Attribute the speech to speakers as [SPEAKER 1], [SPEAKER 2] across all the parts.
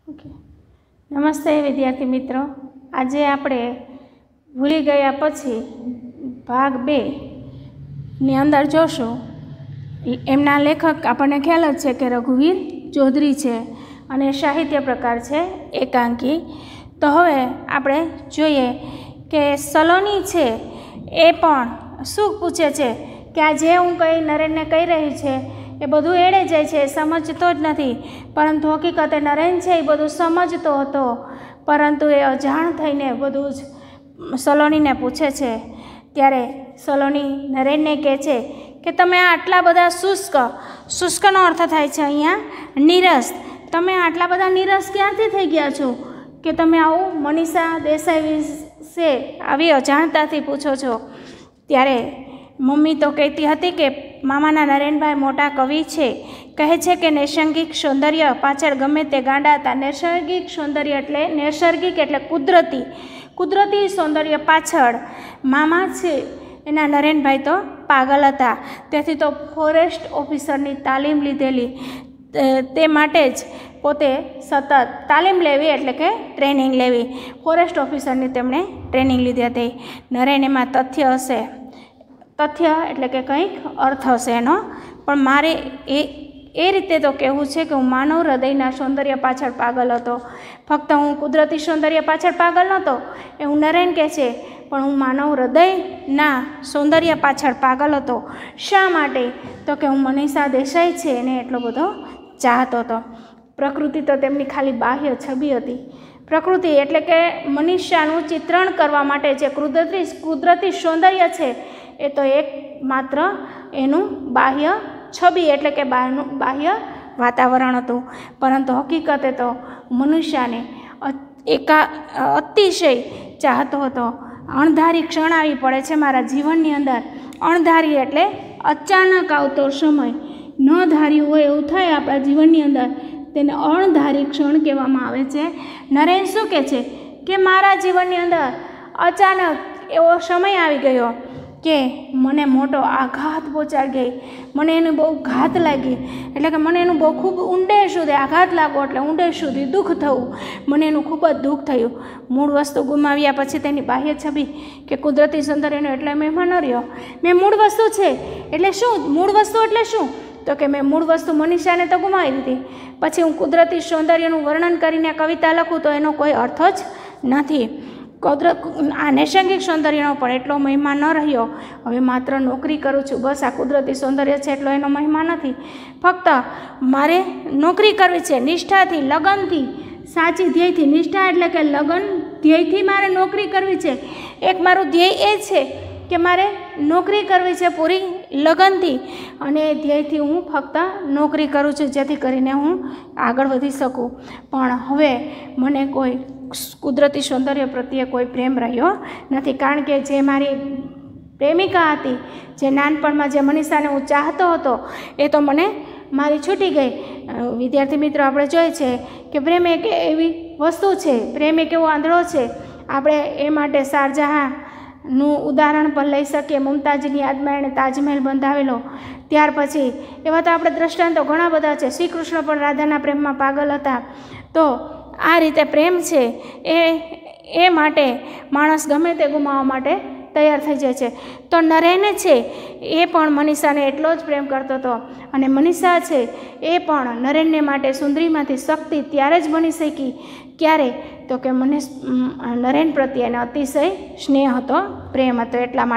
[SPEAKER 1] Okay नमस्ते विद्यार्थी मित्रों। आज आपणे भूली गया पछी भाग 2 ની અંદર જોશું। એમના લેખક આપણને ખ્યાલ જ છે કે રઘુવીર ચૌધરી છે અને સાહિત્ય પ્રકાર છે એકાંકી। તો હવે આપણે જોઈએ કે સલોની છે એ પણ શું પૂછે છે કે આ જે હું કંઈ નરેનને કહી રહી છે એ બધું એળે જાય છે, સમજતો જ નથી। પરંતુ હકીકતે નરેન છે એ બધું સમજતો હતો, પરંતુ એ અજાણ થઈને બધું જ સલોનીને પૂછે છે। ત્યારે સલોની નરેનને કહે છે કે તમે આટલા બધા શુષ્કનો અર્થ થાય છે અહીંયા નીરસ, તમે આટલા બધા નીરસ ક્યાંથી થઈ ગયા છો કે તમે આવું મનીષા દેસાઈ વિશે આવી અજાણતાથી પૂછો છો। ત્યારે મમ્મી તો કહેતી હતી કે મામાના નરેનભાઈ મોટા કવિ છે, કહે છે કે નૈસર્ગિક સૌંદર્ય પાછળ ગમે તે ગાંડા હતા। નૈસર્ગિક સૌંદર્ય એટલે નૈસર્ગિક એટલે કુદરતી સૌંદર્ય પાછળ મામા છે એના નરેનભાઈ તો પાગલ હતા। તેથી તો ફોરેસ્ટ ઓફિસરની તાલીમ લીધેલી, તે માટે જ પોતે સતત તાલીમ લેવી એટલે કે ટ્રેનિંગ લેવી, ફોરેસ્ટ ઓફિસરની તેમણે ટ્રેનિંગ લીધી હતી। નરેન એમાં તથ્ય હશે, તથ્ય એટલે કે કંઈક અર્થ હશે એનો, પણ મારે એ રીતે તો કહેવું છે કે હું માનવ હૃદયના સૌંદર્ય પાછળ પાગલ હતો। ફક્ત હું કુદરતી સૌંદર્ય પાછળ પાગલ નહોતો એવું નરેન કહે છે, પણ હું માનવ હૃદયના સૌંદર્ય પાછળ પાગલ હતો। શા માટે? તો કે હું મનીષા દેસાઈ છે એને એટલો બધો ચાહતો હતો। પ્રકૃતિ તો તેમની ખાલી બાહ્ય છબી હતી। પ્રકૃતિ એટલે કે મનીષાનું ચિત્રણ કરવા માટે જે કુદરતી સૌંદર્ય છે એ તો એક માત્ર એનું બાહ્ય છબી એટલે કે બાહ્ય વાતાવરણ હતું, પરંતુ હકીકતે તો મનુષ્યને અતિશય ચાહતો હતો। અણધારી ક્ષણ આવી પડે છે મારા જીવનની અંદર। અણધારી એટલે અચાનક આવતો સમય, ન ધાર્યું હોય એવું થાય આપણા જીવનની અંદર, તેને અણધારી ક્ષણ કહેવામાં આવે છે। નરેન શું કહે છે કે મારા જીવનની અંદર અચાનક એવો સમય આવી ગયો કે મને મોટો આઘાત પહોંચાડી ગઈ, મને એનું બહુ ઘાત લાગી, એટલે કે મને એનું બહુ ખૂબ ઊંડે સુધી આઘાત લાગવો એટલે ઊંડે સુધી દુઃખ થવું, મને એનું ખૂબ જ દુઃખ થયું। મૂળ વસ્તુ ગુમાવ્યા પછી તેની બાહ્ય છબી કે કુદરતી સૌંદર્યનો એટલે મહેમાન ન રહ્યો। મેં મૂળ વસ્તુ છે એટલે શું? મૂળ વસ્તુ એટલે શું? તો કે મેં મૂળ વસ્તુ મનીષાને તો ગુમાવી દીધી, પછી હું કુદરતી સૌંદર્યનું વર્ણન કરીને કવિતા લખું તો એનો કોઈ અર્થ જ નથી। આ નૈસર્ગિક સૌંદર્યનો પણ એટલો મહિમા ન રહ્યો। હવે માત્ર નોકરી કરું છું, બસ આ કુદરતી સૌંદર્ય છે એટલો એનો મહિમા નથી। ફક્ત મારે નોકરી કરવી છે નિષ્ઠાથી, લગનથી, સાચી ધ્યેયથી। નિષ્ઠા એટલે કે લગન, ધ્યેયથી મારે નોકરી કરવી છે। એક મારું ધ્યેય એ છે કે મારે નોકરી કરવી છે પૂરી લગનથી, અને એ ધ્યેયથી હું ફક્ત નોકરી કરું છું જેથી કરીને હું આગળ વધી શકું। પણ હવે મને કોઈ કુદરતી સૌંદર્ય પ્રત્યે કોઈ પ્રેમ રહ્યો નથી, કારણ કે જે મારી પ્રેમિકા હતી, જે નાનપણમાં જે મનીષાને હું ચાહતો હતો એ તો મને મારી છૂટી ગઈ। વિદ્યાર્થી મિત્રો, આપણે જોઈએ છે કે પ્રેમ એક એવી વસ્તુ છે, પ્રેમ એક એવો આંધળો છે। આપણે એ માટે શાહજહાંનું ઉદાહરણ પણ લઈ શકીએ। મુમતાજની યાદમાં એણે તાજમહેલ બંધાવેલો, ત્યાર પછી એવા તો આપણે દ્રષ્ટાંતો ઘણા બધા છે। શ્રી કૃષ્ણ પણ રાધાના પ્રેમમાં પાગલ હતા। તો આ રીતે પ્રેમ છે એ માટે માણસ ગમે તે ગુમાવવા માટે તૈયાર થઈ જાય છે। તો નરેન છે એ પણ મનીષાને એટલો જ પ્રેમ કરતો હતો, અને મનીષા છે એ પણ નરેનને માટે સુંદરીમાંથી શક્તિ ત્યારે જ બની શકી, ક્યારે? તો કે મને નરેન પ્રત્યેને અતિશય સ્નેહ હતો, પ્રેમ હતો,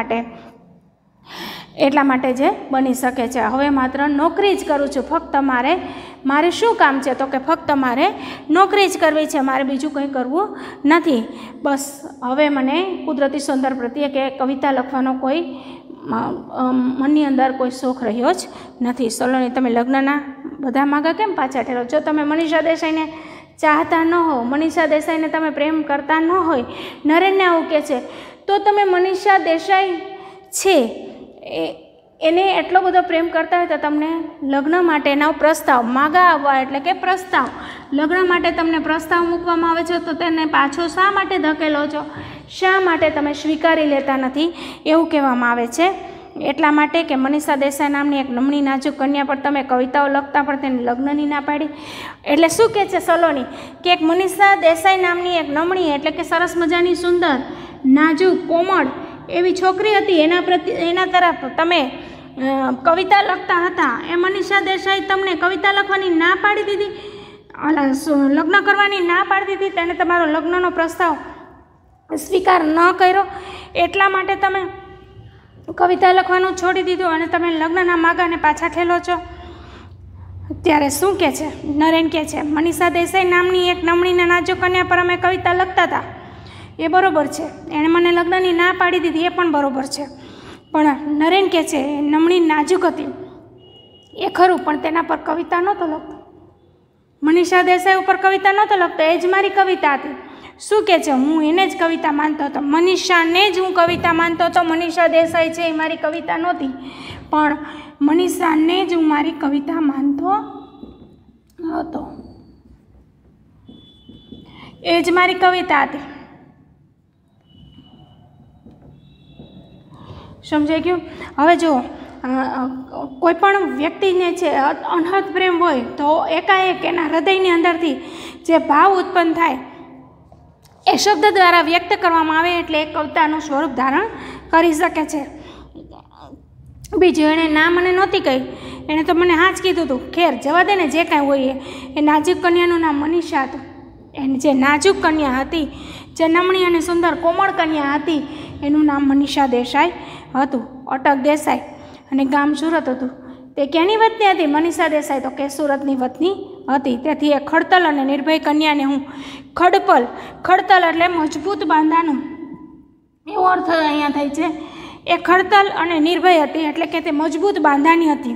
[SPEAKER 1] એટલા માટે જે બની શકે છે। હવે માત્ર નોકરી જ કરું છું, ફક્ત મારે શું કામ છે? તો કે ફક્ત મારે નોકરી જ કરવી છે, મારે બીજું કંઈ કરવું નથી। બસ હવે મને કુદરતી સૌંદર્ય પ્રત્યે કે કવિતા લખવાનો કોઈ મનની અંદર કોઈ શોખ રહ્યો જ નથી। સલોની, તમે લગ્નના બધા માગા કેમ પાછા ઠેરો? જો તમે મનીષા દેસાઈને ચાહતા ન હો, મનીષા દેસાઈને તમે પ્રેમ કરતા ન હોય, નરેનને આવું કહે છે, તો તમે મનીષા દેસાઈ છે એને એટલો બધો પ્રેમ કરતા હોય તો તમને લગ્ન માટેના પ્રસ્તાવ માગા આવવા એટલે કે પ્રસ્તાવ, લગ્ન માટે તમને પ્રસ્તાવ મૂકવામાં આવે છે તો તેને પાછો શા માટે ધકેલો છો? શા માટે તમે સ્વીકારી લેતા નથી? એવું કહેવામાં આવે છે। એટલા માટે કે મનીષા દેસાઈ નામની એક નમણી નાજુક કન્યા પર તમે કવિતાઓ લખતા પણ તેને લગ્નની ના પાડી. એટલે શું કહે છે સલોની કે એક મનીષા દેસાઈ નામની એક નમણી એટલે કે સરસ મજાની સુંદર નાજુક કોમળ એવી છોકરી હતી, એના તરફ તમે કવિતા લખતા હતા. એ મનીષા દેસાઈ તમને કવિતા લખવાની ના પાડી દીધી, લગ્ન કરવાની ના પાડી દીધી, તેને તમારો લગ્નનો પ્રસ્તાવ સ્વીકાર ન કર્યો. એટલા માટે તમે કવિતા લખવાનું છોડી દીધું અને તમે લગ્નના માગાને પાછા ઠેલો છો. ત્યારે શું કહે છે નરેન કહે છે મનીષા દેસાઈ નામની એક નમણીના નાજુક કન્યા પર અમે કવિતા લખતા હતા, એ બરાબર છે. એણે મને લગ્નની ના પાડી દીધી, એ પણ બરાબર છે. પણ નરેન કહે છે નમણી નાજુક હતી એ ખરું, પણ તેના પર કવિતા નહોતો લખતો. મનીષા દેસાઈ ઉપર કવિતા નહોતો લખતો, એ જ મારી કવિતા હતી. શું કહે છે હું એને જ કવિતા માનતો હતો, મનીષાને જ હું કવિતા માનતો હતો. મનીષા દેસાઈ છે એ મારી કવિતા નહોતી, પણ મનીષાને જ હું મારી કવિતા માનતો હતો. એ જ મારી કવિતા હતી. સમજાઈ ગયું? હવે જો કોઈ પણ વ્યક્તિને છે અનહદ પ્રેમ હોય તો એકાએક એના હૃદયની અંદરથી જે ભાવ ઉત્પન્ન થાય એ શબ્દ દ્વારા વ્યક્ત કરવામાં આવે એટલે એ કવિતાનું સ્વરૂપ ધારણ કરી શકે છે. બીજું એણે ના મને નહોતી કહી, એણે તો મને હા જ કીધું હતું. ખેર જવા દે ને, જે કાંઈ હોય એ નાજુક કન્યાનું નામ મનીષા હતું. એની જે નાજુક કન્યા હતી, જે નમણી અને સુંદર કોમળ કન્યા હતી, એનું નામ મનીષા દેસાઈ હતું, અટક દેસાઈ, અને ગામ સુરત હતું. તે ક્યાંની વતની હતી મનીષા દેસાઈ? તો કે સુરતની વતની હતી. તેથી એ ખડતલ અને નિર્ભય કન્યાને હું ખડતલ એટલે મજબૂત બાંધાનું એવો અર્થ અહીંયા થાય છે. એ ખડતલ અને નિર્ભય હતી એટલે કે તે મજબૂત બાંધાની હતી.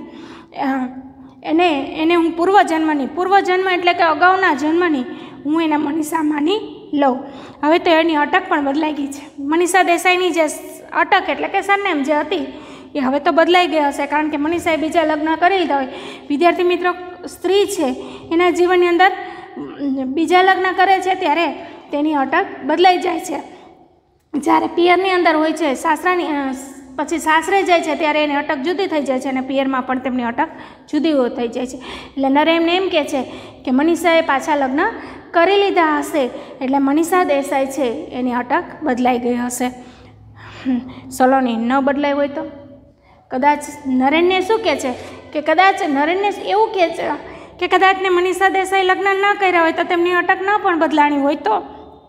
[SPEAKER 1] એને હું પૂર્વજન્મ એટલે કે અગાઉના જન્મની હું એને મનીષા માની લઉં. હવે તો એની અટક પણ બદલાઈ ગઈ છે. મનીષા દેસાઈની જે અટક એટલે કે સરનેમ જે હતી એ હવે તો બદલાઈ ગઈ હશે, કારણ કે મનીષાએ બીજા લગ્ન કરી લીધા હોય. વિદ્યાર્થી મિત્રો, સ્ત્રી છે એના જીવનની અંદર બીજા લગ્ન કરે છે ત્યારે તેની અટક બદલાઈ જાય છે. જ્યારે પિયરની અંદર હોય છે, પછી સાસરે જાય છે ત્યારે એની અટક જુદી થઈ જાય છે અને પિયરમાં પણ તેમની અટક જુદી થઈ જાય છે. એટલે નરેન એમ કહે છે કે મનીષાએ પાછા લગ્ન કરી લીધા હશે એટલે મનીષા દેસાઈ છે એની અટક બદલાઈ ગઈ હશે. સલોની ન બદલાઈ હોય તો કદાચ નરેનને શું કહે છે કે કદાચ નરેનને એવું કહે છે કે કદાચને મનીષા દેસાઈ લગ્ન ન કર્યા હોય તો તેમની અટક ન પણ બદલાણી હોય તો.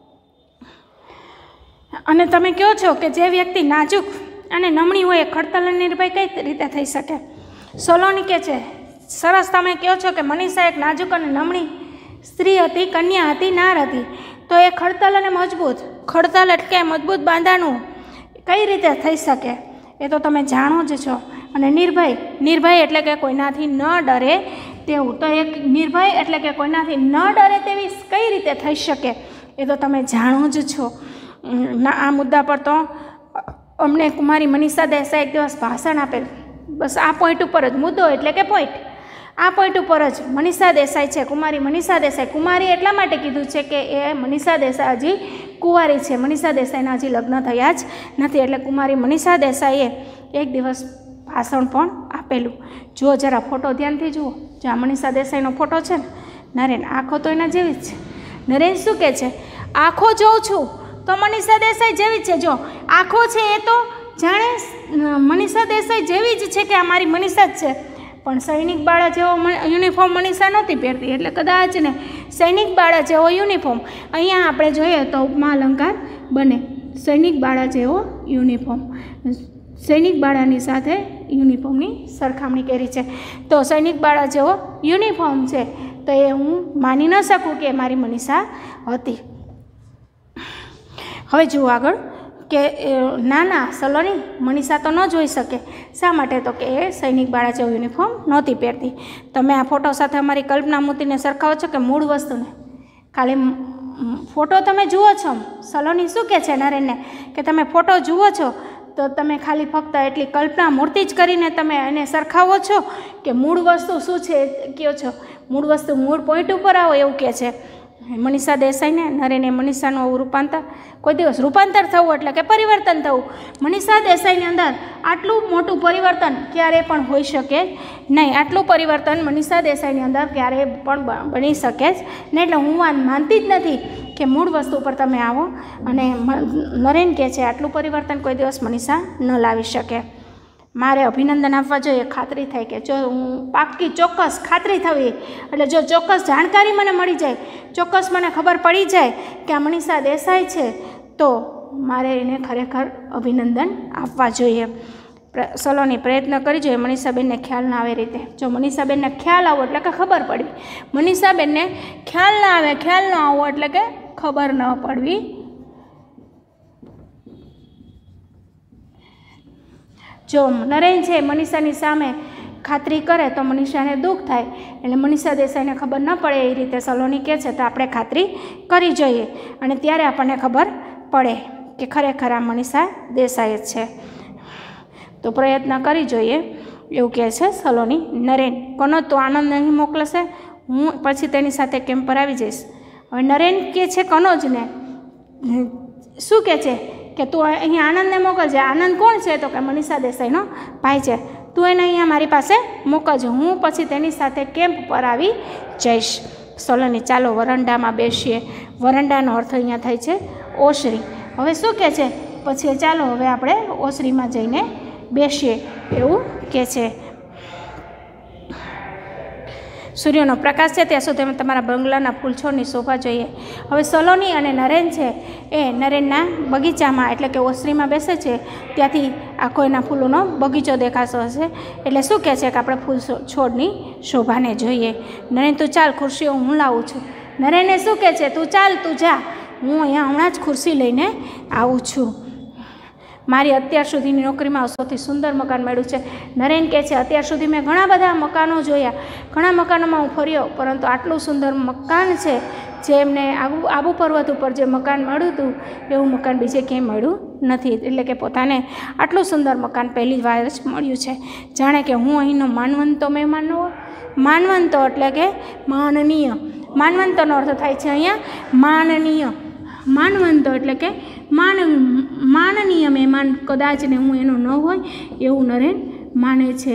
[SPEAKER 1] અને તમે કહો છો કે જે વ્યક્તિ નાજુક અને નમણી હોય એ ખડતલ અને નિર્ભય કઈ રીતે થઈ શકે? સલોની કહે છે સરસ, તમે કહો છો કે મનીષા એક નાજુક અને નમણી સ્ત્રી હતી, કન્યા હતી, નાર હતી, તો એ ખડતલ અને મજબૂત, ખડતલ એટલે મજબૂત બાંધાનું કઈ રીતે થઈ શકે? એ તો તમે જાણો જ છો. અને નિર્ભય એટલે કે કોઈનાથી ન ડરે તેવું, તો એક નિર્ભય એટલે કે કોઈનાથી ન ડરે તેવી કઈ રીતે થઈ શકે? એ તો તમે જાણો જ છો. આ મુદ્દા પર તો અમને કુમારી મનીષા દેસાઈ એક દિવસ ભાષણ આપેલું. બસ આ પોઈન્ટ ઉપર જ મુદ્દો એટલે કે પોઈન્ટ, આ પોઈન્ટ ઉપર જ મનીષા દેસાઈ છે, કુમારી મનીષા દેસાઈ. કુમારી એટલા માટે કીધું છે કે એ મનીષા દેસાઈ હજી કુંવારી છે, મનીષા દેસાઈના હજી લગ્ન થયા જ નથી. એટલે કુમારી મનીષા દેસાઈએ એક દિવસ ભાષણ પણ આપેલું. જુઓ જરા ફોટો ધ્યાનથી જુઓ. જો આ મનીષા દેસાઈનો ફોટો છે ને નરેન, આંખો તો એના જેવી જ છે. નરેન શું કહે છે? આંખો જોઉં છું તો મનીષા દેસાઈ જેવી જ છે. જો આંખો છે એ તો જાણે મનીષા દેસાઈ જેવી જ છે કે આ મારી મનીષા જ છે. પણ સૈનિક બાળા જેવો યુનિફોર્મ મનીષા નહોતી પહેરતી, એટલે કદાચ ને સૈનિક બાળા જેવો યુનિફોર્મ અહીંયા આપણે જોઈએ તો ઉપમા અલંકાર બને. સૈનિક બાળા જેવો યુનિફોર્મ, સૈનિક બાળાની સાથે યુનિફોર્મની સરખામણી કરી છે. તો સૈનિક બાળા જેવો યુનિફોર્મ છે તો એ હું માની ન શકું કે મારી મનીષા હતી. હવે જુઓ આગળ કે ના સલોની મનીષા તો ન જોઈ શકે. શા માટે? તો કે એ સૈનિક બાળા જેવો યુનિફોર્મ નહોતી પહેરતી. તમે આ ફોટો સાથે અમારી કલ્પના મૂર્તિને સરખાવો છો કે મૂળ વસ્તુને? ખાલી ફોટો તમે જુઓ છો. સલોની શું કહે છે નરેનને કે તમે ફોટો જુઓ છો તો તમે ખાલી ફક્ત એટલી કલ્પના મૂર્તિ જ કરીને તમે એને સરખાવો છો કે મૂળ વસ્તુ શું છે કહો છો? મૂળ વસ્તુ મૂળ પોઈન્ટ ઉપર આવો એવું કહે છે. મનીષા દેસાઈને, નરેને મનીષાનું આવું રૂપાંતર, કોઈ દિવસ રૂપાંતર થવું એટલે કે પરિવર્તન થવું, મનીષા દેસાઈની અંદર આટલું મોટું પરિવર્તન ક્યારેય પણ હોઈ શકે નહીં. આટલું પરિવર્તન મનીષા દેસાઈની અંદર ક્યારેય પણ બની શકે જ નહીં. એટલે હું માનતી જ નથી કે મૂળ વસ્તુ પર તમે આવો. અને નરેન કહે છે આટલું પરિવર્તન કોઈ દિવસ મનીષા ન લાવી શકે. મારે અભિનંદન આપવા જોઈએ. ખાતરી થાય કે જો હું પાક્કી ચોક્કસ ખાતરી થવી, એટલે જો ચોક્કસ જાણકારી મને મળી જાય, ચોક્કસ મને ખબર પડી જાય કે આ મનીષા દેસાઈ છે, તો મારે એને ખરેખર અભિનંદન આપવા જોઈએ. સલોની પ્રયત્ન કરી જોઈએ મનીષાબેનને ખ્યાલ ના આવે રીતે. જો મનીષાબેનને ખ્યાલ આવો એટલે કે ખબર પડવી, મનીષાબેનને ખ્યાલ ના આવે, ખ્યાલ ન આવો એટલે કે ખબર ન પડવી. જો નરેન છે મનીષાની સામે ખાતરી કરે તો મનીષાને દુઃખ થાય, એટલે મનીષા દેસાઈને ખબર ન પડે એ રીતે સલોની કહે છે તો આપણે ખાતરી કરી જોઈએ, અને ત્યારે આપણને ખબર પડે કે ખરેખર આ મનીષા દેસાઈ જ છે. તો પ્રયત્ન કરી જોઈએ એવું કહે છે સલોની. નરેન કોનો તો આનંદ નહીં મોકલશે, હું પછી તેની સાથે કેમ્પ પર આવી જઈશ. હવે નરેન કહે છે કનોજ ને, શું કહે છે કે તું અહીંયા આનંદને મોકલજે. આનંદ કોણ છે? તો કે મનીષા દેસાઈનો ભાઈ છે. તું એને અહીંયા મારી પાસે મોકલજો, હું પછી તેની સાથે કેમ્પ પર આવી જઈશ. સલોની ચાલો વરંડામાં બેસીએ. વરંડાનો અર્થ અહીંયા થાય છે ઓસરી. હવે શું કહે છે પછી ચાલો હવે આપણે ઓસરીમાં જઈને બેસીએ એવું કહે છે. સૂર્યનો પ્રકાશ છે ત્યાં સુધી તમારા બંગલાના ફૂલ છોડની શોભા જોઈએ. હવે સલોની અને નરેન છે એ નરેનના બગીચામાં એટલે કે ઓસરીમાં બેસે છે, ત્યાંથી આખો એના ફૂલોનો બગીચો દેખાતો હશે. એટલે શું કહે છે કે આપણે ફૂલ છોડની શોભાને જોઈએ. નરેન તું ચાલ, ખુરશીઓ હું લાવું છું. નરેને શું કહે છે તું ચાલ, તું જા, હું અહીંયા હમણાં જ ખુરશી લઈને આવું છું. મારી અત્યાર સુધીની નોકરીમાં સૌથી સુંદર મકાન મળ્યું છે. નરેન કહે છે અત્યાર સુધી મેં ઘણા બધા મકાનો જોયા, ઘણા મકાનોમાં હું ફર્યો, પરંતુ આટલું સુંદર મકાન છે જે એમને આબુ પર્વત ઉપર જે મકાન મળ્યું હતું એવું મકાન બીજે ક્યાંય મળ્યું નથી. એટલે કે પોતાને આટલું સુંદર મકાન પહેલી વાર જ મળ્યું છે. જાણે કે હું અહીંનો માનવંતો મહેમાન હોય. માનવંતો એટલે કે માનનીય. માનવંતોનો અર્થ થાય છે અહીંયા માનનીય. માનવંતો એટલે કે માનનીય મહેમાન કદાચ ને હું એનો ન હોય એવું નરેન માને છે.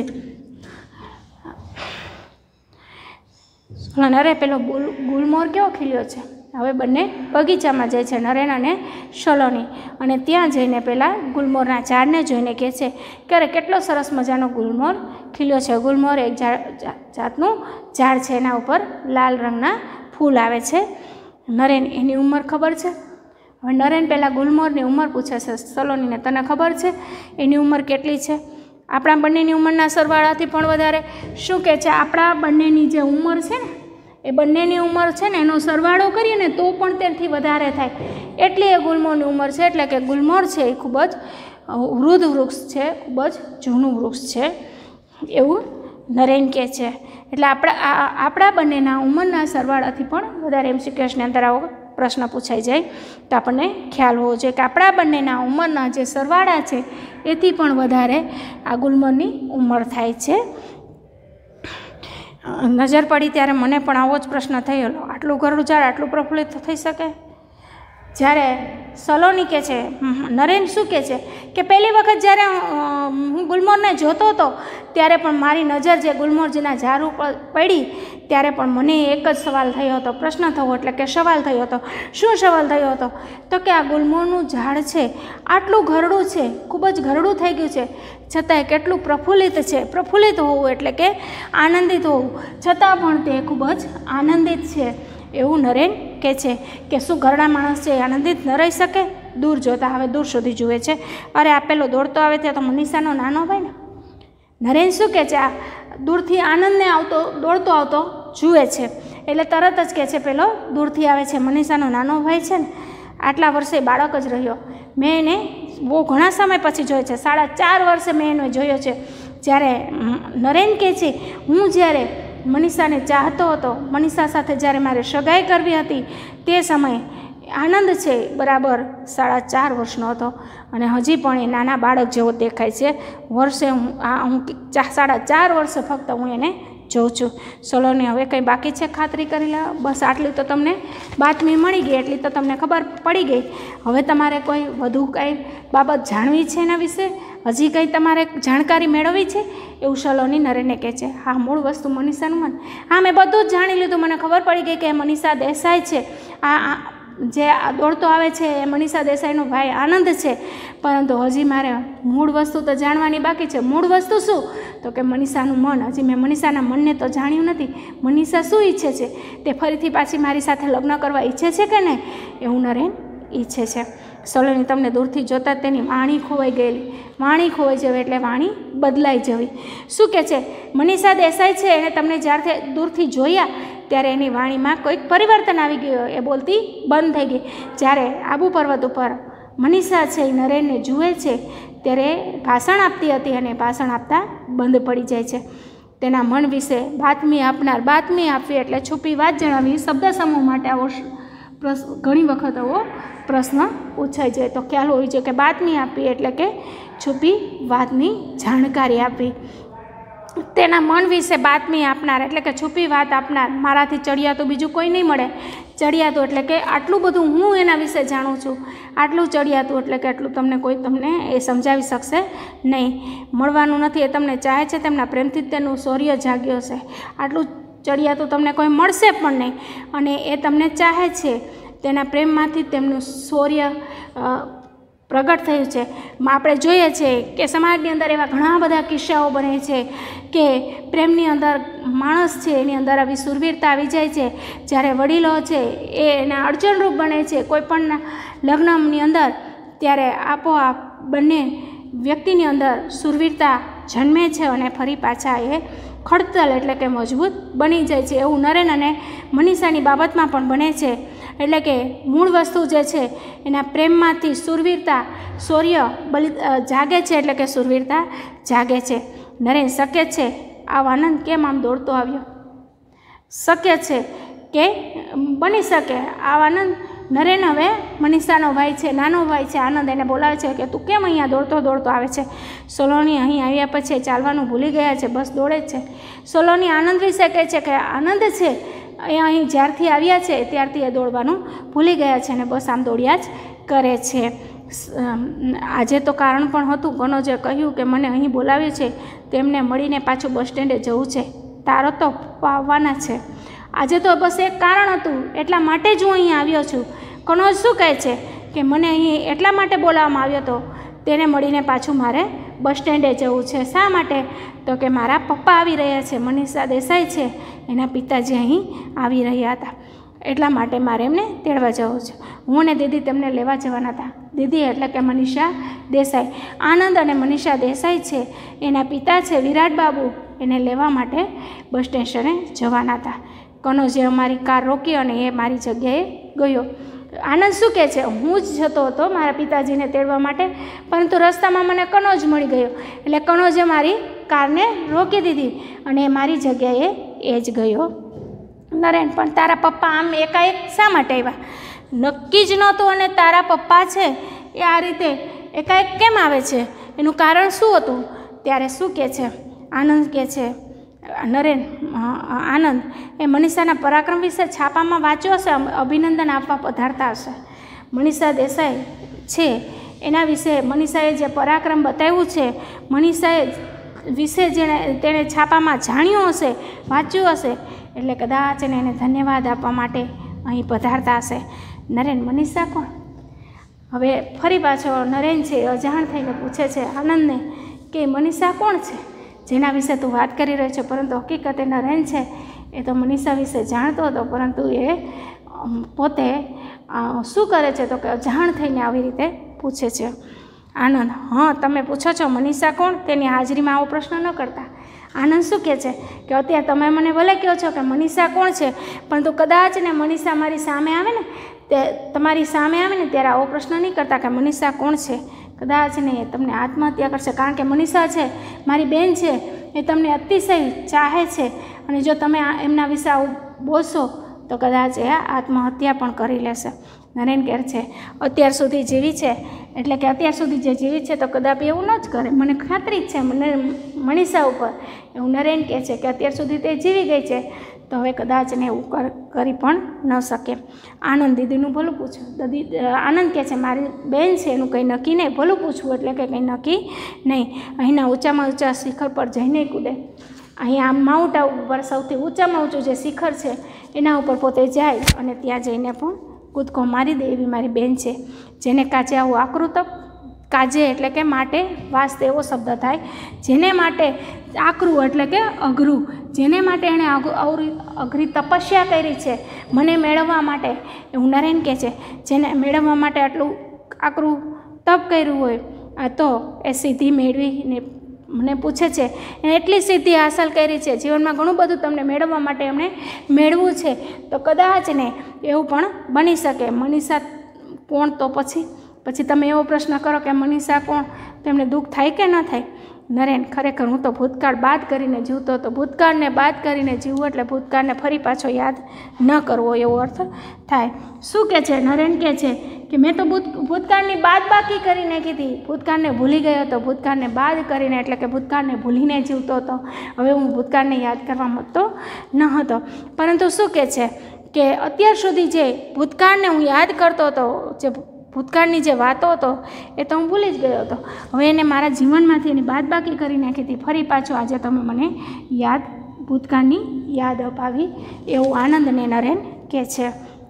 [SPEAKER 1] નરે પેલો ગુલમોર કેવો ખીલ્યો છે. હવે બંને બગીચામાં જાય છે નરેન અને સલોની, અને ત્યાં જઈને પેલા ગુલમોરના ઝાડને જોઈને કહે છે કે અરે કેટલો સરસ મજાનો ગુલમોર ખીલ્યો છે. ગુલમોર એક જાતનું ઝાડ છે, એના ઉપર લાલ રંગના ફૂલ આવે છે. નરેન એની ઉંમર ખબર છે? હવે નરેન પહેલાં ગુલમોરની ઉંમર પૂછે છે સલોનીને, તને ખબર છે એની ઉંમર કેટલી છે? આપણા બંનેની ઉંમરના સરવાળાથી પણ વધારે. શું કહે છે આપણા બંનેની જે ઉંમર છે ને એ બંનેની ઉંમર છે ને એનો સરવાળો કરીએ ને તો પણ તેથી વધારે થાય એટલી એ ગુલમોરની ઉંમર છે. એટલે કે ગુલમોર છે એ ખૂબ જ વૃદ્ધ વૃક્ષ છે, ખૂબ જ જૂનું વૃક્ષ છે એવું નરેન કહે છે. એટલે આપણા બંનેના ઉંમરના સરવાળાથી પણ વધારે MCQની અંદર આવો પ્રશ્ન પૂછાઈ જાય તો આપણને ખ્યાલ હોવો જોઈએ કે આપણા બંનેના ઉંમરના જે સરવાળા છે એથી પણ વધારે આ ગુલમોરની ઉંમર થાય છે. નજર પડી ત્યારે મને પણ આવો જ પ્રશ્ન થયેલો, આટલું ઘરડું ઝાડ આટલું પ્રફુલ્લિત થઈ શકે? જ્યારે સલોની કહે છે, નરેન શું કહે છે કે પહેલી વખત જ્યારે હું ગુલમોરને જોતો હતો ત્યારે પણ મારી નજર જે ગુલમોરજીના ઝાડ ઉપર પડી ત્યારે પણ મને એક જ સવાલ થયો હતો, પ્રશ્ન થયો એટલે કે સવાલ થયો હતો. શું સવાલ થયો હતો? તો કે આ ગુલમોરનું ઝાડ છે આટલું ઘરડું છે, ખૂબ જ ઘરડું થઈ ગયું છે, છતાંય કેટલું પ્રફુલ્લિત છે. પ્રફુલ્લિત હોવું એટલે કે આનંદિત હોવું, છતાં પણ તે ખૂબ જ આનંદિત છે એવું નરેન કહે છે. કે શું ઘરડા માણસ છે આનંદિત ન રહી શકે? દૂર જોતા હવે દૂર સુધી જુએ છે. અરે આ પેલો દોડતો આવે ત્યાં તો મનીષાનો નાનો ભાઈ ને. નરેન શું કહે છે આ દૂરથી આનંદને દોડતો આવતો જુએ છે એટલે તરત જ કહે છે પેલો દૂરથી આવે છે મનીષાનો નાનો ભાઈ છે ને, આટલા વર્ષે બાળક જ રહ્યો. મેં એને બહુ ઘણા સમય પછી જોયો છે, 4.5 વર્ષે મેં એને જોયો છે. જ્યારે નરેન કહે છે હું જ્યારે મનીષાને ચાહતો હતો, મનીષા સાથે જ્યારે મારે સગાઈ કરવી હતી તે સમયે આનંદ છે બરાબર 4.5 વર્ષનો હતો અને હજી પણ એ નાના બાળક જેવો દેખાય છે. વર્ષે હું 4.5 વર્ષે ફક્ત હું એને જોઉં છું. સલોની હવે કંઈ બાકી છે ખાતરી કરી લે. બસ આટલી તો તમને બાતમી મળી ગઈ, એટલી તો તમને ખબર પડી ગઈ. હવે તમારે કોઈ વધુ કંઈ બાબત જાણવી છે એના વિશે, હજી કંઈ તમારે જાણકારી મેળવવી છે? એવું સલોની નરેનને કહે છે. હા, મૂળ વસ્તુ મનીષાનું મન. હા, મેં બધું જ જાણી લીધું. મને ખબર પડી ગઈ કે મનીષા દેસાઈ છે. આ જે દોડતો આવે છે એ મનીષા દેસાઈનો ભાઈ આનંદ છે. પરંતુ હજી મારે મૂળ વસ્તુ તો જાણવાની બાકી છે. મૂળ વસ્તુ શું? તો કે મનીષાનું મન. હજી મેં મનીષાના મનને તો જાણ્યું નથી. મનીષા શું ઈચ્છે છે? તે ફરીથી પાછી મારી સાથે લગ્ન કરવા ઈચ્છે છે કે નહીં? એવું નરેન ઈચ્છે છે. સલોની તમને દૂરથી જોતાં તેની વાણી ખોવાઈ ગયેલી. વાણી ખોવાઈ જવી એટલે વાણી બદલાઈ જવી. શું કહે છે? મનીષા દેસાઈ છે એને તમને જ્યારથી દૂરથી જોયા ત્યારે એની વાણીમાં કોઈક પરિવર્તન આવી ગયું. એ બોલતી બંધ થઈ ગઈ. જ્યારે આબુ પર્વત ઉપર મનીષા છે એ નરેનને જુએ છે ત્યારે ભાષણ આપતી હતી અને ભાષણ આપતા બંધ પડી જાય છે. તેના મન વિશે બાતમી આપનાર. બાતમી આપવી એટલે છુપી વાત જણાવી. શબ્દ સમૂહ માટે આવો ઘણી વખત આવો પ્રશ્ન પૂછાઈ જાય તો ખ્યાલ હોવી જોઈએ કે બાતમી આપવી એટલે કે છુપી વાતની જાણકારી આપવી. તેના મન વિશે બાતમી આપનાર એટલે કે છુપી વાત આપનાર. મારાથી ચડિયાતું બીજું કોઈ નહીં મળે. ચડિયાતું એટલે કે આટલું બધું હું એના વિશે જાણું છું. આટલું ચડિયાતું એટલે કે આટલું તમને એ સમજાવી શકશે નહીં. મળવાનું નથી. એ તમને ચાહે છે. તેમના પ્રેમથી જ તેનું શૌર્ય જાગ્યો છે. આટલું ચડિયાતું તમને કોઈ મળશે પણ નહીં. અને એ તમને ચાહે છે. તેના પ્રેમમાંથી તેમનું શૌર્ય પ્રગટ થયું છે. આપણે જોઈએ છીએ કે સમાજની અંદર એવા ઘણા બધા કિસ્સાઓ બને છે કે પ્રેમની અંદર માણસ છે એની અંદર આવી સુરવીરતા આવી જાય છે. જ્યારે વડીલો છે એ એના અડચણરૂપ બને છે કોઈ પણ લગ્નની અંદર, ત્યારે આપોઆપ બંને વ્યક્તિની અંદર સુરવીરતા જન્મે છે અને ફરી પાછા એ ખડતલ એટલે કે મજબૂત બની જાય છે. એવું નરેન અને મનીષાની બાબતમાં પણ બને છે. એટલે કે મૂળ વસ્તુ જે છે એના પ્રેમમાંથી સુરવીરતા શૌર્ય જાગે છે. એટલે કે સુરવીરતા જાગે છે. નરેન શક્ય છે આ આનંદ કેમ આમ દોડતો આવ્યો? શક્ય છે કે બની શકે આ આનંદ? નરેન હવે મનીષાનો ભાઈ છે, નાનો ભાઈ છે. આનંદ એને બોલાવે છે કે તું કેમ અહીંયા દોડતો આવે છે? સલોની અહીં આવ્યા પછી ચાલવાનું ભૂલી ગયા છે, બસ દોડે જ છે. સલોની આનંદ વિશે કહે છે કે આનંદ છે એ અહીં જ્યારથી આવ્યા છે ત્યારથી એ દોડવાનું ભૂલી ગયા છે અને બસ આમ દોડ્યા જ કરે છે. આજે તો કારણ પણ હતું. કનોજે કહ્યું કે મને અહીં બોલાવ્યું છે, તેમને મળીને પાછું બસ સ્ટેન્ડે જવું છે. તારો તો આવવાના છે. આજે તો બસ એક કારણ હતું, એટલા માટે જ હું અહીં આવ્યો છું. કનોજ શું કહે છે કે મને અહીં એટલા માટે બોલાવવામાં આવ્યો હતો, તેને મળીને પાછું મારે બસ સ્ટેન્ડે જવું છે. શા માટે? તો કે મારા પપ્પા આવી રહ્યા છે. મનીષા દેસાઈ છે એના પિતાજી અહીં આવી રહ્યા હતા, એટલા માટે મારે એમને તેડવા જવું છે. હું અને દીદી તેમને લેવા જવાના હતા. દીદી એટલે કે મનીષા દેસાઈ. આનંદ અને મનીષા દેસાઈ છે એના પિતા છે વિરાટ બાબુ, એને લેવા માટે બસ સ્ટેશને જવાના હતા. કનોજે અમારી કાર રોકી અને એ મારી જગ્યાએ ગયો. આનંદ શું કહે છે? હું જ જતો હતો મારા પિતાજીને તેડવા માટે, પરંતુ રસ્તામાં મને કનોજ મળી ગયો. એટલે કનોજે મારી કારને રોકી દીધી અને મારી જગ્યાએ એ જ ગયો. નરેન પણ તારા પપ્પા આમ એકાએક શા માટે આવ્યા? નક્કી જ નહોતું અને તારા પપ્પા છે એ આ રીતે એકાએક કેમ આવે છે? એનું કારણ શું હતું? ત્યારે શું કહે છે? આનંદ કહે છે નરેન આનંદ એ મનીષાના પરાક્રમ વિશે છાપામાં વાંચ્યો હશે, અભિનંદન આપવા પધારતા હશે. મનીષા દેસાઈ છે એના વિશે મનીષાએ જે પરાક્રમ બતાવ્યું છે, મનીષાએ વિશે તેણે છાપામાં જાણ્યું હશે, વાંચ્યું હશે, એટલે કદાચ એને ધન્યવાદ આપવા માટે અહીં પધારતા હશે. નરેન મનીષા કોણ? હવે ફરી પાછો નરેન છે અજાણ થઈને પૂછે છે આનંદને કે મનીષા કોણ છે જેના વિશે તું વાત કરી રહ્યો છે? પરંતુ હકીકતે નરેન છે એ તો મનીષા વિશે જાણતો હતો, પરંતુ એ પોતે શું કરે છે તો કે અજાણ થઈને આવી રીતે પૂછે છે. આનંદ હા, તમે પૂછો છો મનીષા કોણ? તેની હાજરીમાં આવો પ્રશ્ન ન કરતા. આનંદ શું કહે છે કે અત્યારે તમે મને ભલે કહો છો કે મનીષા કોણ છે, પરંતુ કદાચ ને મનીષા મારી સામે આવે ને, તમારી સામે આવે ને ત્યારે આવો પ્રશ્ન નહીં કરતા કે મનીષા કોણ છે. કદાચ ને એ તમને આત્મહત્યા કરશે, કારણ કે મનીષા છે મારી બેન છે, એ તમને અતિશય ચાહે છે અને જો તમે એમના વિશે આવું બોલશો તો કદાચ એ આત્મહત્યા પણ કરી લેશે. નરેન કહે છે અત્યાર સુધી જીવી છે, એટલે કે અત્યાર સુધી જે જીવી છે તો કદાચ એવું ન જ કરે, મને ખાતરી જ છે મનીષા ઉપર. એવું નરેન કહે છે કે અત્યાર સુધી તે જીવી ગઈ છે તો હવે કદાચ ને એવું કરી પણ ન શકે. આનંદ દીદીનું ભલું પૂછ્યું. આનંદ કહે છે મારી બેન છે એનું કંઈ નક્કી નહીં, ભલું પૂછવું એટલે કે કંઈ નક્કી નહીં. અહીંના ઊંચામાં ઊંચા શિખર પર જઈને કૂદે. અહીંયા માઉન્ટ આબુ ઉપર સૌથી ઊંચામાં ઊંચું જે શિખર છે એના ઉપર પોતે જાય અને ત્યાં જઈને પણ કૂદકો મારી દે એવી મારી બેન છે. જેને કાજે આવું આકૃતક, કાજે એટલે કે માટે, વાસ્તે એવો શબ્દ થાય. જેને માટે આકરું એટલે કે અઘરું, જેને માટે એણે અઘરી તપસ્યા કરી છે મને મેળવવા માટે, એવું નરેન કહે છે. જેને મેળવવા માટે આટલું આકરું તપ કર્યું હોય તો એ સિદ્ધિ મેળવીને મને પૂછે છે એને એટલી સિદ્ધિ હાંસલ કરી છે, જીવનમાં ઘણું બધું તમને મેળવવા માટે એમણે મેળવું છે, તો કદાચ ને એવું પણ બની શકે. મનીષા કોણ? તો પછી તમે એવો પ્રશ્ન કરો કે મનીષા કોણ, તો એમને દુઃખ થાય કે ન થાય? નરેન ખરેખર હું તો ભૂતકાળ બાદ કરીને જીવતો હતો. ભૂતકાળને બાદ કરીને જીવવું એટલે ભૂતકાળને ફરી પાછો યાદ ન કરવો એવો અર્થ થાય. શું કહે છે નરેન? કહે છે કે મેં તો ભૂતકાળની બાદ બાકી કરીને કીધી, ભૂતકાળને ભૂલી ગયો હતો, ભૂતકાળને બાદ કરીને એટલે કે ભૂતકાળને ભૂલીને જીવતો હતો. હવે હું ભૂતકાળને યાદ કરવા માંગતો ન હતો. પરંતુ શું કહે છે કે અત્યાર સુધી જે ભૂતકાળને હું યાદ કરતો હતો, જે ભૂતકાળની જે વાતો હતો એ તો હું ભૂલી જ ગયો હતો. હવે એને મારા જીવનમાંથી એની બાદબાકી કરી નાખી હતી. ફરી પાછો આજે તમે મને ભૂતકાળની યાદ અપાવી, એવું આનંદને નરેન કહે છે.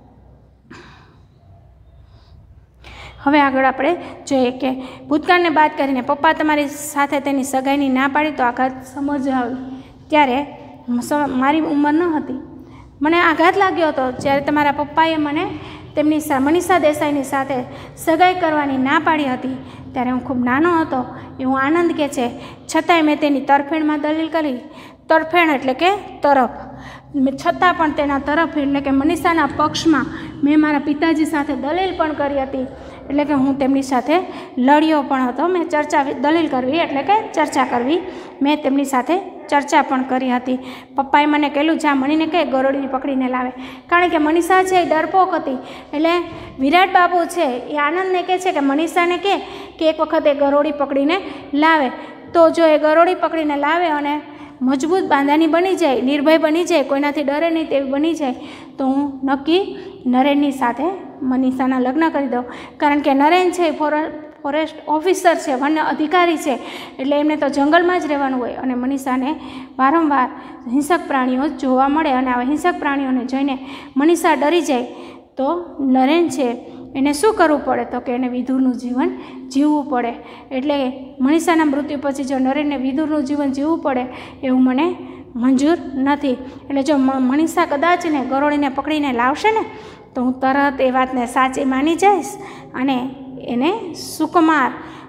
[SPEAKER 1] હવે આગળ આપણે જોઈએ કે ભૂતકાળને બાદ કરીને પપ્પા તમારી સાથે તેની સગાઈની ના પાડી તો આઘાત સમજ આવી. ત્યારે મારી ઉંમર ન હતી. મને આઘાત લાગ્યો હતો જ્યારે તમારા પપ્પાએ મને તેમની મનીષા દેસાઈની સાથે સગાઈ કરવાની ના પાડી હતી. ત્યારે હું ખૂબ નાનો હતો એવું આનંદ કહે છે. છતાંય મેં તેની તરફેણમાં દલીલ કરી. તરફેણ એટલે કે તરફ. છતાં પણ તેના તરફ એટલે કે મનીષાના પક્ષમાં મેં મારા પિતાજી સાથે દલીલ પણ કરી હતી. એટલે કે હું તેમની સાથે લડ્યો પણ હતો. મેં દલીલ કરવી એટલે કે ચર્ચા કરવી, મેં તેમની સાથે ચર્ચા પણ કરી હતી. પપ્પાએ મને કહેલું જા મણીને કહે ગરોળી પકડીને લાવે, કારણ કે મનીષા છે એ ડરપોક હતી. એટલે વિરાટ બાબુ છે એ આનંદને કહે છે કે મનીષાને કહે કે એક વખત એ ગરોળી પકડીને લાવે. તો જો એ ગરોળી પકડીને લાવે અને મજબૂત બાંધાની બની જાય, નિર્ભય બની જાય, કોઈનાથી ડરે નહીં તેવી બની જાય, તો હું નક્કી નરેનની સાથે મનીષાના લગ્ન કરી દઉં. કારણ કે નરેન છે ફોરેસ્ટ ઓફિસર છે, વન અધિકારી છે, એટલે એમને તો જંગલમાં જ રહેવાનું હોય. અને મનીષાને વારંવાર હિંસક પ્રાણીઓ જોવા મળે અને આવા હિંસક પ્રાણીઓને જોઈને મનીષા ડરી જાય તો નરેન છે એને શું કરવું પડે? તો કે એને વિધુરનું જીવન જીવવું પડે. એટલે મનીષાના મૃત્યુ પછી જો નરેનને વિધુરનું જીવન જીવવું પડે એવું મને મંજૂર નથી. એટલે જો મનીષા કદાચ ને ગરોળીને પકડીને લાવશે ને તો હું તરત એ વાતને સાચી માની જઈશ અને એને સુકુમાર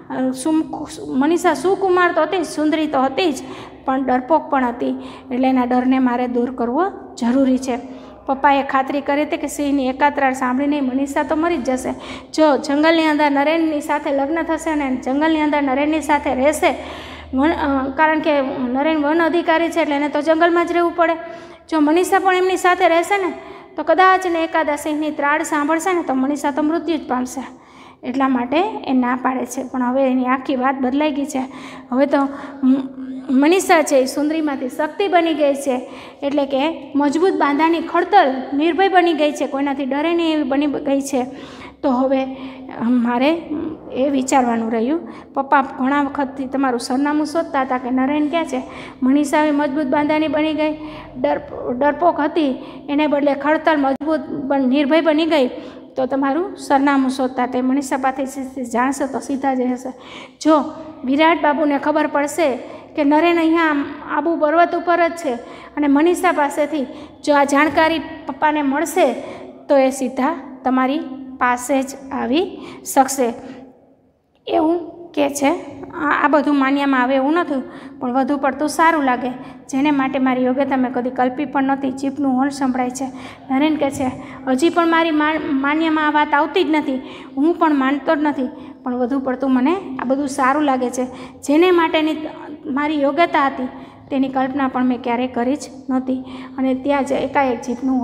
[SPEAKER 1] મનીષા સુકુમાર તો હતી જ, સુંદરી તો હતી જ, પણ ડરપોક પણ હતી. એટલે એના ડરને મારે દૂર કરવો જરૂરી છે. પપ્પાએ ખાતરી કરી હતી કે સિંહની એકાત્રાળ સાંભળીને મનીષા તો મરી જ જશે. જો જંગલની અંદર નરેનની સાથે લગ્ન થશે અને જંગલની અંદર નરેનની સાથે રહેશે, કારણ કે નરેન વન અધિકારી છે એટલે એને તો જંગલમાં જ રહેવું પડે. જો મનીષા પણ એમની સાથે રહેશે ને તો કદાચ ને એકાદા સિંહની ત્રાળ સાંભળશે ને તો મનીષા તો મૃત્યુ જ પામશે. એટલા માટે એ ના પાડે છે. પણ હવે એની આખી વાત બદલાઈ ગઈ છે. હવે તો મનીષા છે એ સુંદરીમાંથી શક્તિ બની ગઈ છે. એટલે કે મજબૂત બાંધાની ખડતલ નિર્ભય બની ગઈ છે, કોઈનાથી ડરે નહીં એવી બની ગઈ છે. તો હવે મારે એ વિચારવાનું રહ્યું. પપ્પા ઘણા વખતથી તમારું સરનામું શોધતા હતા કે નરેન ક્યાં છે. મનીષા આવી મજબૂત બાંધાની બની ગઈ, ડરપોક હતી, એને બદલે ખડતલ મજબૂત નિર્ભય બની ગઈ. તો તમારું સરનામું શોધતા તે મનીષા પાસેથી જાણશે તો સીધા જ હશે. જો વિરાટ બાબુને ખબર પડશે કે નરેન અહીંયા આબુ પર્વત ઉપર જ છે અને મનીષા પાસેથી જો આ જાણકારી પપ્પાને મળશે તો એ સીધા તમારી પાસે જ આવી શકશે એવું કહે છે. આ બધું માન્યામાં આવે એવું નથી, પણ વધુ પડતું સારું લાગે, જેને માટે મારી યોગ્યતા મેં કદી કલ્પી પણ નહોતી. જીભનું હોર્ન સંભળાય છે. નરેન કહે છે હજી પણ મારી માન્યામાં આ વાત આવતી જ નથી, હું પણ માનતો જ નથી, પણ વધુ પડતું મને આ બધું સારું લાગે છે. જેને માટેની મારી યોગ્યતા હતી તેની કલ્પના પણ મેં ક્યારેય કરી જ નહોતી. અને ત્યાં જ એકાએક જીભનું હોર્ન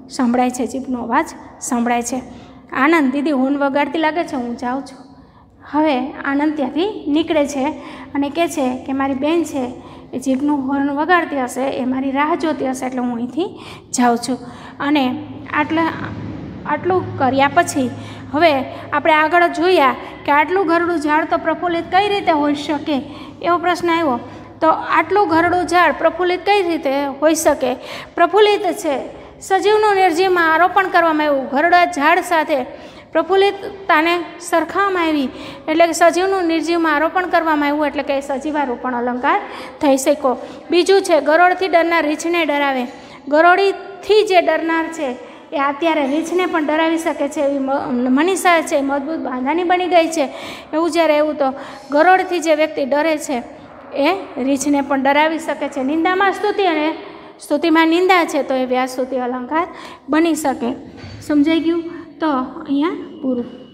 [SPEAKER 1] સંભળાય છે, જીભનો અવાજ સંભળાય છે. આનંદ, દીદી હોર્ન વગાડતી લાગે છે, હું જાઉં છું. હવે આનંદ ત્યાંથી નીકળે છે અને કહે છે કે મારી બેન છે એ જીભનું હોર્ન વગાડતી હશે, એ મારી રાહ જોતી હશે, એટલે હું અહીંથી જાઉં છું. અને આટલું કર્યા પછી હવે આપણે આગળ જોયા કે આટલું ઘરડું ઝાડ તો પ્રફુલ્લિત કઈ રીતે હોઈ શકે, એવો પ્રશ્ન આવ્યો. તો આટલું ઘરડું ઝાડ પ્રફુલ્લિત કઈ રીતે હોઈ શકે? પ્રફુલ્લિત છે, સજીવનું નિર્જીવમાં આરોપણ કરવામાં આવ્યું. ઘરડા ઝાડ સાથે પ્રફુલ્લિતતાને સરખાવવામાં આવી, એટલે કે સજીવનું નિર્જીવમાં આરોપણ કરવામાં આવ્યું, એટલે કે સજીવારોપણ અલંકાર થઈ શક્યો. બીજું છે, ગરોળથી ડરનાર રીંછને ડરાવે. ગરોળીથી જે ડરનાર છે એ અત્યારે રીંછને પણ ડરાવી શકે છે એવી મનીષા છે, મજબૂત બાંધાની બની ગઈ છે. એવું જ્યારે એવું તો ગરોળથી જે વ્યક્તિ ડરે છે એ રીંછને પણ ડરાવી શકે છે. નિંદામાં સ્તુતિ અને સ્તુતિમાં નિંદા છે, તો એ વ્યાસ સ્તુતિ અલંકાર બની શકે. સમજાઈ ગયું? તો અહીંયા પૂરું.